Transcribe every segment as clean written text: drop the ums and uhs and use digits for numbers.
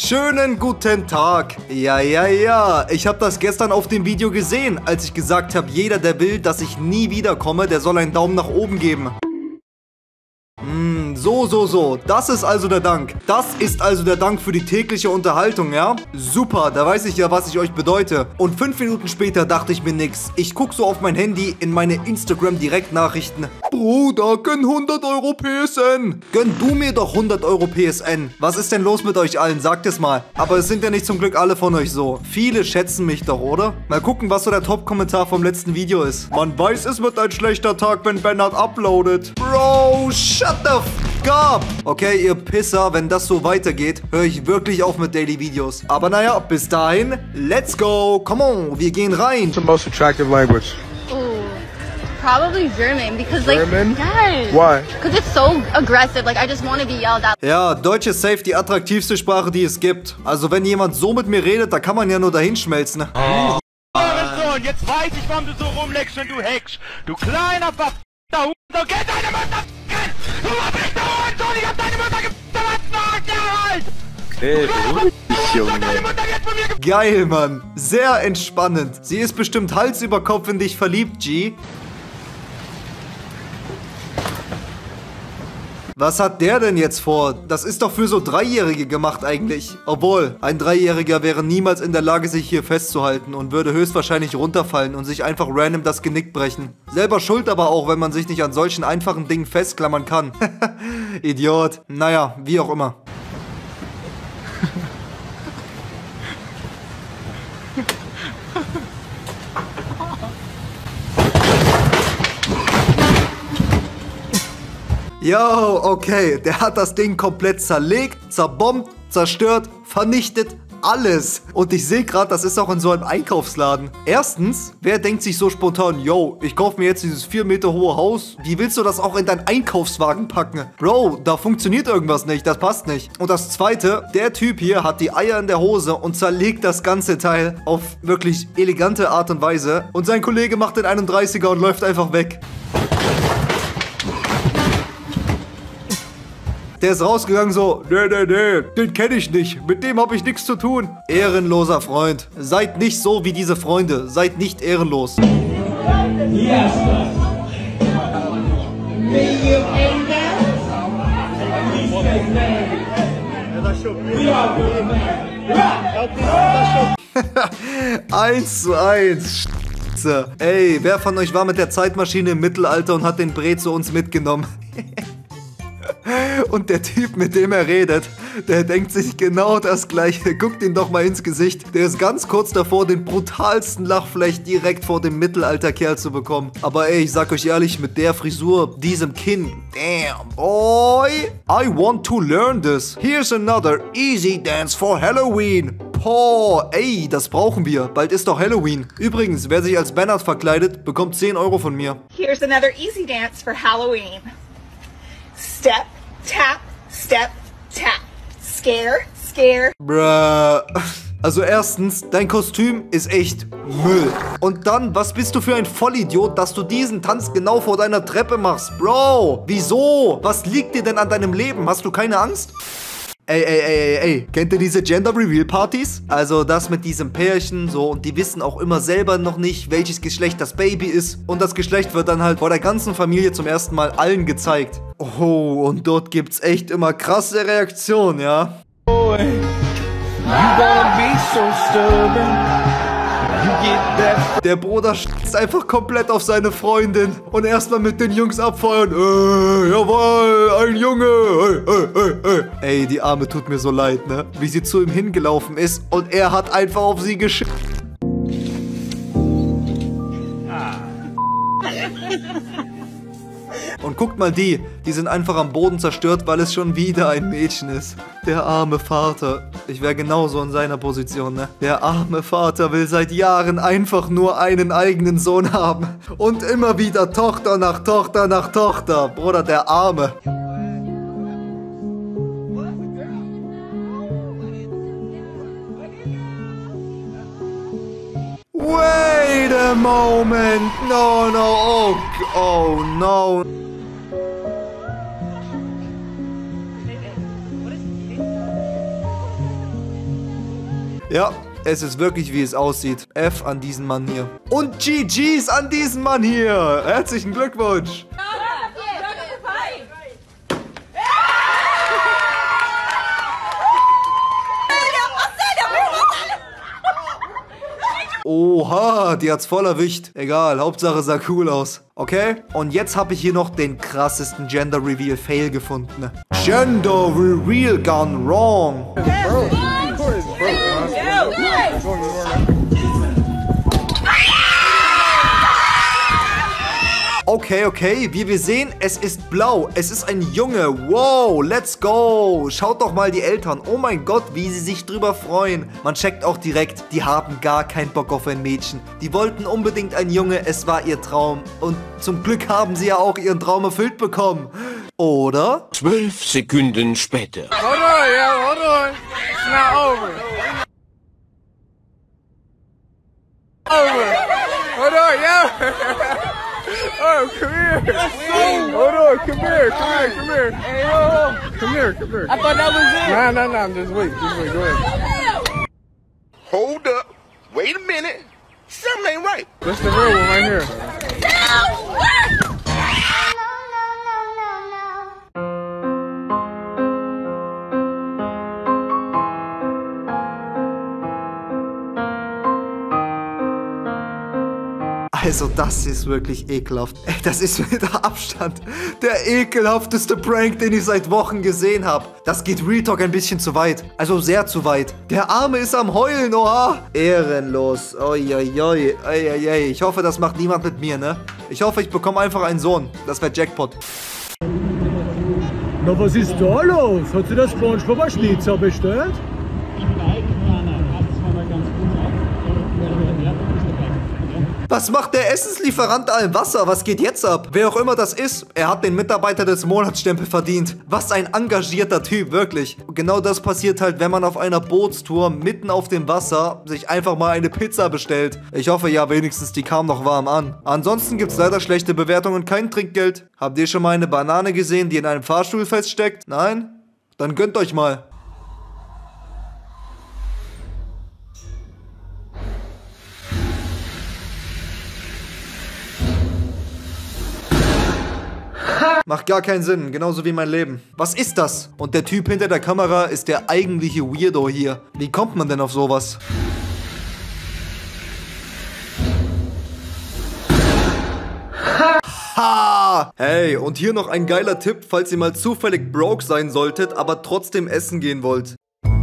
Schönen guten Tag. Ja. Ich habe das gestern auf dem Video gesehen, als ich gesagt habe, jeder, der will, dass ich nie wiederkomme, der soll einen Daumen nach oben geben. So. Das ist also der Dank. Das ist also der Dank für die tägliche Unterhaltung, ja? Super, da weiß ich ja, was ich euch bedeute. Und 5 Minuten später dachte ich mir nix. Ich guck so auf mein Handy in meine Instagram-Direktnachrichten. Bruder, gönn 100 Euro PSN. Gönn du mir doch 100 Euro PSN. Was ist denn los mit euch allen? Sagt es mal. Aber es sind ja nicht zum Glück alle von euch so. Viele schätzen mich doch, oder? Mal gucken, was so der Top-Kommentar vom letzten Video ist. Man weiß, es wird ein schlechter Tag, wenn Bernhard uploadet. Bro, shut the f*** up. Okay, ihr Pisser, wenn das so weitergeht, höre ich wirklich auf mit Daily-Videos. Aber naja, bis dahin, let's go. Come on, wir gehen rein. What's the most attractive language? Probably German, because like German? yes. Why? Because it's so aggressive. Like I just want to be yelled at. Ja, Deutsch ist safe die attraktivste Sprache, die es gibt. Also wenn jemand so mit mir redet, da kann man ja nur dahin schmelzen. Sohn, jetzt weiß ich, warum du so rumleckst, wenn du hackst. Du kleiner verfickter Hurensohn, geh deine Mutter ficken! Du verfickter Hurensohn, ich hab deine Mutter gefickt, Hey, Junge. Geil, Mann. Sehr entspannend. Sie ist bestimmt Hals über Kopf in dich verliebt, G. Was hat der denn jetzt vor? Das ist doch für so Dreijährige gemacht eigentlich. Obwohl, ein Dreijähriger wäre niemals in der Lage, sich hier festzuhalten und würde höchstwahrscheinlich runterfallen und sich einfach random das Genick brechen. Selber schuld aber auch, wenn man sich nicht an solchen einfachen Dingen festklammern kann. Idiot. Naja, wie auch immer. Yo, okay, der hat das Ding komplett zerlegt, zerbombt, zerstört, vernichtet, alles. Und ich sehe gerade, das ist auch in so einem Einkaufsladen. Erstens, wer denkt sich so spontan, yo, ich kaufe mir jetzt dieses 4 Meter hohe Haus. Wie willst du das auch in deinen Einkaufswagen packen? Bro, da funktioniert irgendwas nicht, das passt nicht. Und das Zweite, der Typ hier hat die Eier in der Hose und zerlegt das ganze Teil auf wirklich elegante Art und Weise. Und sein Kollege macht den 31er und läuft einfach weg. Der ist rausgegangen so, nee, den kenne ich nicht, mit dem habe ich nichts zu tun. Ehrenloser Freund. Seid nicht so wie diese Freunde, seid nicht ehrenlos. Eins zu eins. Ey, wer von euch war mit der Zeitmaschine im Mittelalter und hat den Bre zu uns mitgenommen? Und der Typ, mit dem er redet, der denkt sich genau das Gleiche. Guckt ihn doch mal ins Gesicht. Der ist ganz kurz davor, den brutalsten Lachfleisch direkt vor dem Mittelalterkerl zu bekommen. Aber ey, ich sag euch ehrlich, mit der Frisur, diesem Kinn, damn, boy, I want to learn this. Here's another easy dance for Halloween. Boah, ey, das brauchen wir. Bald ist doch Halloween. Übrigens, wer sich als Bernhard verkleidet, bekommt 10 Euro von mir. Here's another easy dance for Halloween. Step, tap, step, tap. Scare, scare. Bruh. Also erstens, dein Kostüm ist echt Müll. Und dann, was bist du für ein Vollidiot, dass du diesen Tanz genau vor deiner Treppe machst? Bro, wieso? Was liegt dir denn an deinem Leben? Hast du keine Angst? Ey, kennt ihr diese Gender-Reveal-Partys? Also das mit diesem Pärchen, so, und die wissen auch immer selber noch nicht, welches Geschlecht das Baby ist. Und das Geschlecht wird dann halt vor der ganzen Familie zum ersten Mal allen gezeigt. Oh, und dort gibt's echt immer krasse Reaktionen, ja? You gonna be so stubborn. You get that. Der Bruder ist einfach komplett auf seine Freundin und erstmal mit den Jungs abfeuern. Jawohl, ein Junge. Ey, die Arme tut mir so leid, ne? Wie sie zu ihm hingelaufen ist und er hat einfach auf sie geschissen. Und guckt mal die sind einfach am Boden zerstört, weil es schon wieder ein Mädchen ist. Der arme Vater. Ich wäre genauso in seiner Position, ne? Der arme Vater will seit Jahren einfach nur einen eigenen Sohn haben. Und immer wieder Tochter nach Tochter nach Tochter. Bruder, der Arme. Wait a moment. No. Oh no. Ja, es ist wirklich, wie es aussieht. F an diesen Mann hier. Und GG's an diesen Mann hier. Herzlichen Glückwunsch. Oha, die hat's voll erwischt. Egal, Hauptsache sah cool aus. Okay, und jetzt habe ich hier noch den krassesten Gender Reveal Fail gefunden. Gender Reveal gone wrong. Okay, wie wir sehen, es ist blau. Es ist ein Junge. Wow, let's go. Schaut doch mal die Eltern. Oh mein Gott, wie sie sich drüber freuen. Man checkt auch direkt, die haben gar keinen Bock auf ein Mädchen. Die wollten unbedingt einen Junge, es war ihr Traum. Und zum Glück haben sie ja auch ihren Traum erfüllt bekommen. Oder? 12 Sekunden später. Hold on, yo, hold on. It's not over. Hold on, yo. Oh, come here. Hold on, come here. Hey, come here. I thought that was it. Nah, just wait, go ahead. Hold up. Wait a minute. Something ain't right. That's the real one right here. Also das ist wirklich ekelhaft. Ey, das ist mit Abstand der ekelhafteste Prank, den ich seit Wochen gesehen habe. Das geht Real Talk ein bisschen zu weit. Also sehr zu weit. Der Arme ist am Heulen, oha. Ehrenlos. Oi. Ich hoffe, das macht niemand mit mir, ne? Ich hoffe, ich bekomme einfach einen Sohn. Das wäre Jackpot. Na, was ist da los? Hat sie das SpongeBob Schnitzel bestellt? Was macht der Essenslieferant da im Wasser? Was geht jetzt ab? Wer auch immer das ist, er hat den Mitarbeiter des Monatsstempel verdient. Was ein engagierter Typ, wirklich. Und genau das passiert halt, wenn man auf einer Bootstour mitten auf dem Wasser sich einfach mal eine Pizza bestellt. Ich hoffe ja wenigstens, die kam noch warm an. Ansonsten gibt es leider schlechte Bewertungen und kein Trinkgeld. Habt ihr schon mal eine Banane gesehen, die in einem Fahrstuhl feststeckt? Nein? Dann gönnt euch mal. Macht gar keinen Sinn, genauso wie mein Leben. Was ist das? Und der Typ hinter der Kamera ist der eigentliche Weirdo hier. Wie kommt man denn auf sowas? Ha! Hey, und hier noch ein geiler Tipp, falls ihr mal zufällig broke sein solltet, aber trotzdem essen gehen wollt.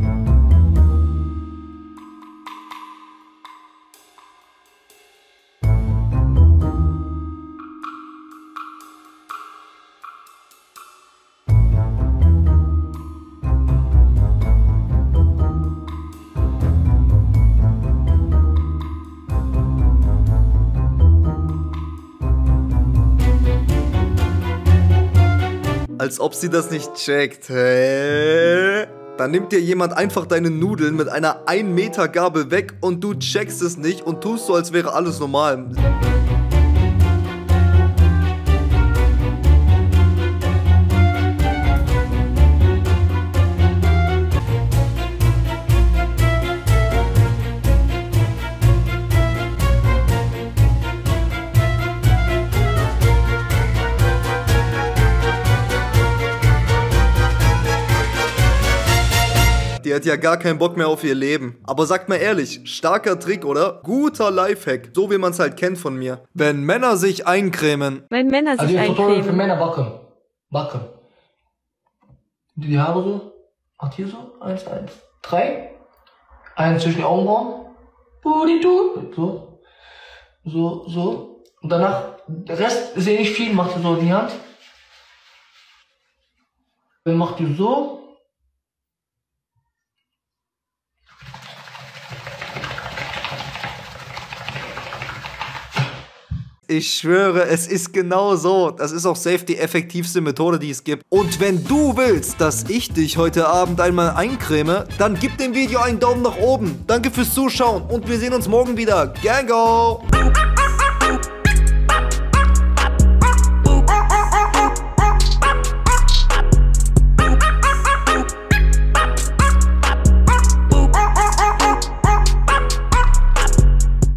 Als ob sie das nicht checkt. Hä? Dann nimmt dir jemand einfach deine Nudeln mit einer 1 Meter Gabel weg und du checkst es nicht und tust so, als wäre alles normal. Die hat ja gar keinen Bock mehr auf ihr Leben. Aber sagt mal ehrlich, starker Trick, oder? Guter Lifehack, so wie man es halt kennt von mir. Wenn Männer sich eincremen. Wenn Männer sich eincremen. Tutorial für Männer backen. Die Haare so, macht hier so, 1, 2, 3. Einen zwischen die Augenbrauen. So. Und danach, der Rest sehe ich viel, macht ihr so in die Hand. Dann macht ihr so. Ich schwöre, es ist genau so. Das ist auch safe die effektivste Methode, die es gibt. Und wenn du willst, dass ich dich heute Abend einmal eincreme, dann gib dem Video einen Daumen nach oben. Danke fürs Zuschauen und wir sehen uns morgen wieder. Gango!